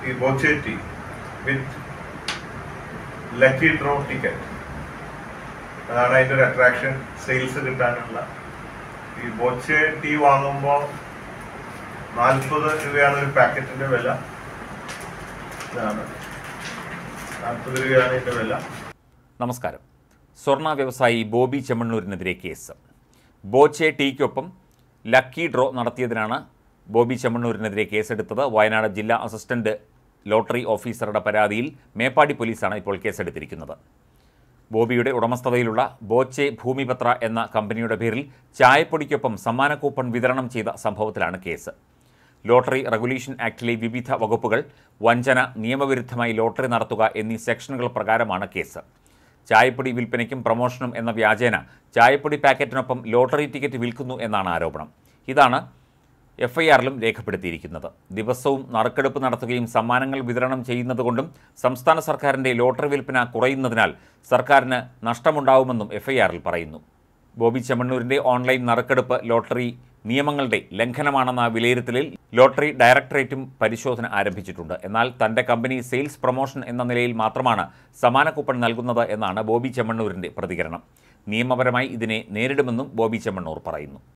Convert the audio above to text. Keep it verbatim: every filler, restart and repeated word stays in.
ഈ Boche tea with lucky draw ticket, അതാണ് അതിൻ്റെ ഒരു അട്രാക്ഷൻ. സെയിൽസ് കിട്ടാനുള്ള ഈ ബോച്ചെ ടീ വാങ്ങുമ്പോൾ നാൽപ്പത് രൂപയാണ് ഒരു പാക്കറ്റിൻ്റെ വില. ഇതാണ് നാൽപ്പത് രൂപയാണ് ഇതിൻ്റെ വില. നമസ്കാരം. സ്വർണ്ണ വ്യവസായി ബോബി ചെമ്മണ്ണൂരിനെതിരെ കേസ്. ബോച്ചെ ടീക്കൊപ്പം ലക്കി ഡ്രോ നടത്തിയതിനാണ് ബോബി ചെമ്മണ്ണൂരിനെതിരെ കേസെടുത്തത്. വയനാട് ജില്ലാ അസിസ്റ്റന്റ് ലോട്ടറി ഓഫീസറുടെ പരാതിയിൽ മേപ്പാടി പോലീസാണ് ഇപ്പോൾ കേസെടുത്തിരിക്കുന്നത്. ബോബിയുടെ ഉടമസ്ഥതയിലുള്ള ബോച്ചെ ഭൂമിപത്ര എന്ന കമ്പനിയുടെ പേരിൽ ചായപ്പൊടിക്കൊപ്പം സമ്മാന കൂപ്പൺ വിതരണം ചെയ്ത സംഭവത്തിലാണ് കേസ്. ലോട്ടറി റെഗുലേഷൻ ആക്ടിലെ വിവിധ വകുപ്പുകൾ, വഞ്ചന, നിയമവിരുദ്ധമായി ലോട്ടറി നടത്തുക എന്നീ സെക്ഷനുകൾ പ്രകാരമാണ് കേസ്. ചായപ്പൊടി വിൽപ്പനയ്ക്കും പ്രമോഷനും എന്ന വ്യാജേന ചായപ്പൊടി പാക്കറ്റിനൊപ്പം ലോട്ടറി ടിക്കറ്റ് വിൽക്കുന്നു എന്നാണ് ആരോപണം. ഇതാണ് എഫ് ഐ ആറിലും രേഖപ്പെടുത്തിയിരിക്കുന്നത്. ദിവസവും നറുക്കെടുപ്പ് നടത്തുകയും സമ്മാനങ്ങൾ വിതരണം ചെയ്യുന്നതുകൊണ്ടും സംസ്ഥാന സർക്കാരിൻ്റെ ലോട്ടറി വിൽപ്പന കുറയുന്നതിനാൽ സർക്കാരിന് നഷ്ടമുണ്ടാവുമെന്നും എഫ് ഐ ആറിൽ പറയുന്നു. ബോബി ചെമ്മണ്ണൂരിൻ്റെ ഓൺലൈൻ നറുക്കെടുപ്പ് ലോട്ടറി നിയമങ്ങളുടെ ലംഘനമാണെന്ന വിലയിരുത്തലിൽ ലോട്ടറി ഡയറക്ടറേറ്റും പരിശോധന ആരംഭിച്ചിട്ടുണ്ട്. എന്നാൽ തൻ്റെ കമ്പനി സെയിൽസ് പ്രൊമോഷൻ എന്ന നിലയിൽ മാത്രമാണ് സമ്മാന കൂപ്പൺ നൽകുന്നത് എന്നാണ് ബോബി ചെമ്മണ്ണൂരിൻ്റെ പ്രതികരണം. നിയമപരമായി ഇതിനെ നേരിടുമെന്നും ബോബി ചെമ്മണ്ണൂർ പറയുന്നു.